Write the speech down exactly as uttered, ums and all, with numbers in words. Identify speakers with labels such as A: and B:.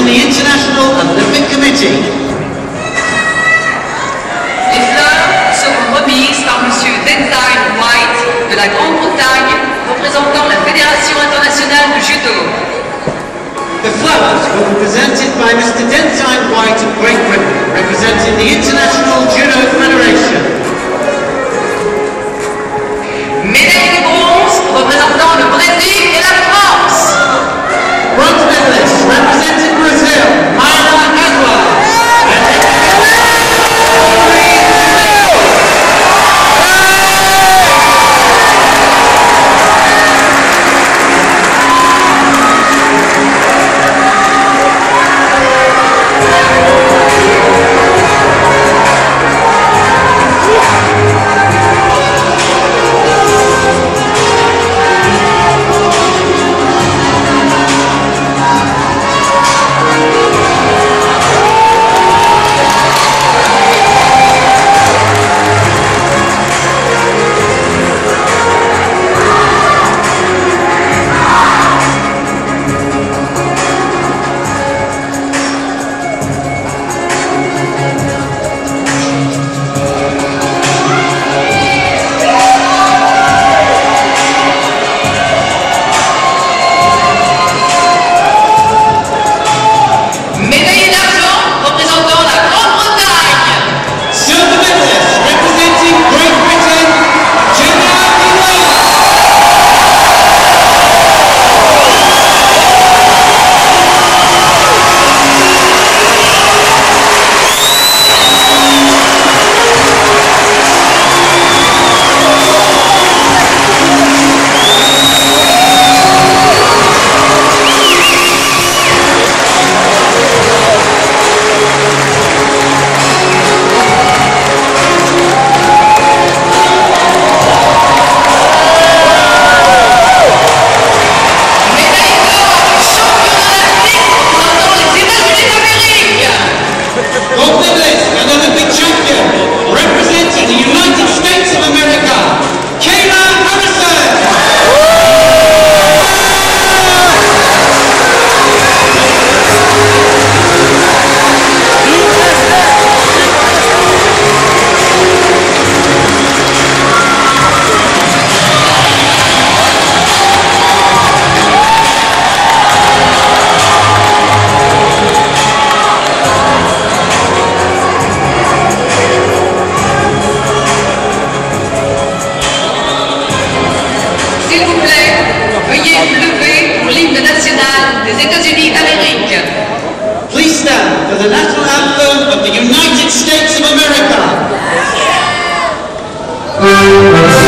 A: in the International Olympic Committee.
B: Les fleurs seront remises par Monsieur Denzel White de la Grande-Bretagne, représentant la Fédération internationale de Judo.
A: The flowers will be presented by Mister Denzel White of Great Britain, representing the International Judo Federation.
B: Médaille de bronze représentant le Brésil et la France.
A: Bronze medalist representing Brazil, Mayra Edwards.
B: États-Unis d'Amérique.
A: Please stand for the national anthem of the United States of America.